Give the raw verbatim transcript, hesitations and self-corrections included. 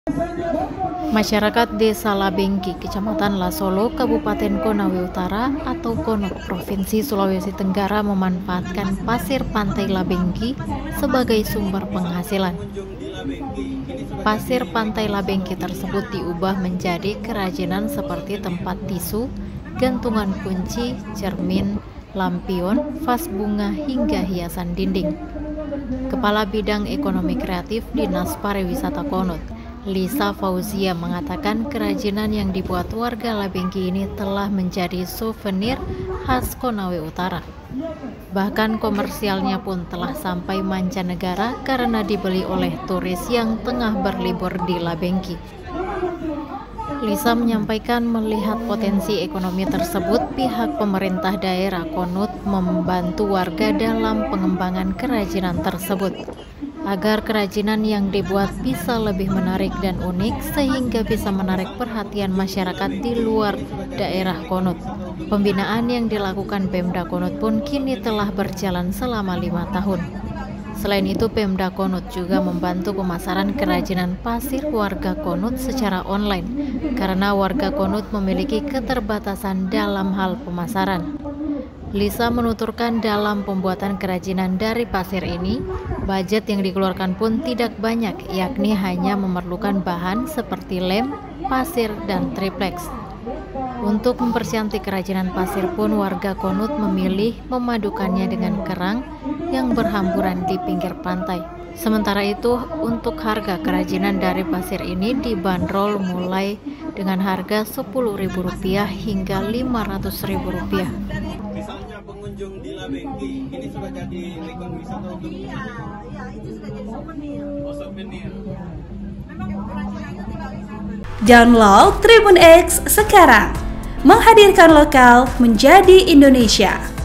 Masyarakat Desa Labengki, Kecamatan Lasolo, Kabupaten Konawe Utara atau Konot, Provinsi Sulawesi Tenggara memanfaatkan pasir pantai Labengki sebagai sumber penghasilan. Pasir pantai Labengki tersebut diubah menjadi kerajinan seperti tempat tisu, gantungan kunci, cermin, lampion, vas bunga hingga hiasan dinding. Kepala Bidang Ekonomi Kreatif Dinas Pariwisata Konot, Lisa Fauzia, mengatakan kerajinan yang dibuat warga Labengki ini telah menjadi souvenir khas Konawe Utara. Bahkan komersialnya pun telah sampai mancanegara karena dibeli oleh turis yang tengah berlibur di Labengki. Lisa menyampaikan melihat potensi ekonomi tersebut, pihak pemerintah daerah Konut membantu warga dalam pengembangan kerajinan tersebut, agar kerajinan yang dibuat bisa lebih menarik dan unik sehingga bisa menarik perhatian masyarakat di luar daerah Konut. Pembinaan yang dilakukan Pemda Konut pun kini telah berjalan selama lima tahun. Selain itu, Pemda Konut juga membantu pemasaran kerajinan pasir warga Konut secara online karena warga Konut memiliki keterbatasan dalam hal pemasaran. Lisa menuturkan dalam pembuatan kerajinan dari pasir ini, budget yang dikeluarkan pun tidak banyak, yakni hanya memerlukan bahan seperti lem, pasir, dan triplex. Untuk mempercantik kerajinan pasir pun warga Konut memilih memadukannya dengan kerang yang berhamburan di pinggir pantai. Sementara itu, untuk harga kerajinan dari pasir ini dibanderol mulai dengan harga sepuluh ribu rupiah hingga lima ratus ribu rupiah. Misalnya pengunjung di Labengki, ini sudah jadi ikon wisata untuk Iya, iya, itu sudah jadi souvenir. oh, souvenir. Memang kerajinan tinggal di sana. Download Tribun X sekarang, menghadirkan lokal menjadi Indonesia.